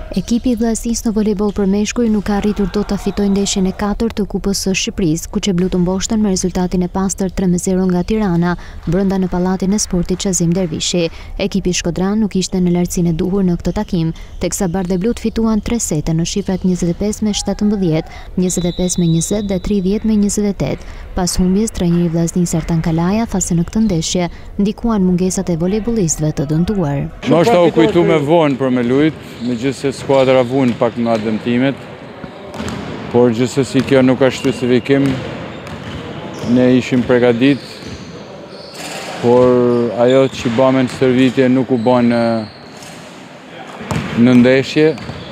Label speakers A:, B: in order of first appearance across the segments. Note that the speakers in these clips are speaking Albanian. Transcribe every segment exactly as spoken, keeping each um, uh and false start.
A: Ekipi i Vllaznisë në volejboll për meshkuj nuk ka arritur dot ta fitojë ndeshjen e katërt të Kupës së Shqipërisë, ku që blutë mboshten me rezultatin e pastër tre me zero nga Tirana, brenda në Pallatin e Sportit Qazim Dervishi. Ekipi shkodran nuk ishte në lartësinë e duhur në këtë takim, teksa bardhë e blut fituan tre sete në shifrat njëzet e pesë me shtatëmbëdhjetë, njëzet e pesë me njëzet dhe tridhjetë me njëzet e tetë. Pas humbjes, trajneri i Vllaznisë Ertan Kalaja tha se në këtë ndeshje ndikuan mungesat e volejbollistëve të dëmtuar.
B: Ndoshta u kujtu me vonë për me lujt, megjithëse skuadra vun pak nga dëmtimet, por gjithsesi kjo nuk është justifikim. Ne ishim përgatit, por ajo që bëmë në stërvitje nuk u bën në ndeshje.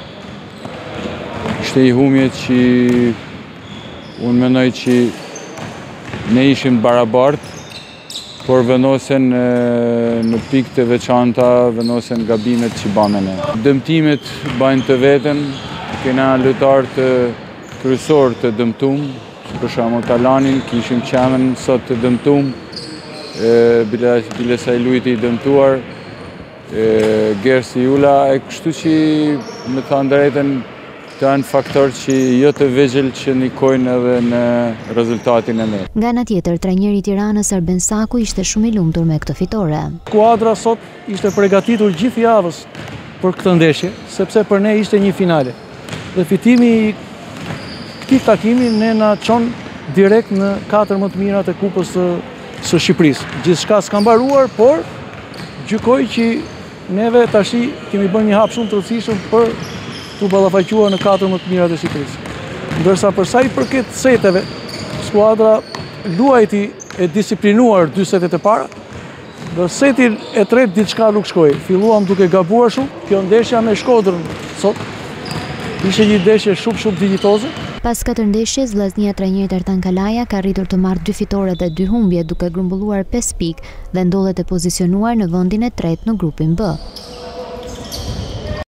B: Ishte i humje që unë mendoj që ne ishim barabart, por vendosen në pikë të veçanta, vendosen gabimet që bëme ne. Dëmtimet bajnë të veten, kena lojtar të kryesor të dëmtum, për shembull Talanin, kishim qemen sot të dëmtum, bile sa i lujti i dëmtuar, Gersi Jula, e kështu që me thënë drejtën të janë faktor që jo të vegjël që nikojnë edhe në rezultatin e ne.
A: Nga ana tjetër, trajneri i Tiranës Arben Saku ishte shumë i lumtur me këtë fitore.
C: Skuadra sot ishte përgatitur gjithë javës për këtë ndeshje, sepse për ne ishte një finale. Dhe fitimi i këtij takimi ne na çon direkt në katër më të mirat e Kupës së Shqipërisë. Gjithçka s'ka mbaruar, por gjykoj që neve tash kemi bërë një hap shumë të rëndësishëm për të ballafaquar në katër më të mirat e Shqipërisë. Ndërsa për sa i përket seteve, skuadra luajti e disiplinuar dy setet e para, dhe setin e tretë diçka nuk shkoi. Filluam duke gabuar shumë. Kjo ndeshja me Shkodrën sot ishte një ndeshje shumë shumë dinjitoze.
A: Pas katër ndeshjes, Vllaznia trajnerit Ertan Kalaja ka arritur të marrë dy fitore dhe dy humbje, duke grumbulluar pesë pikë dhe ndodhet e pozicionuar në vendin e tretë në grupin B.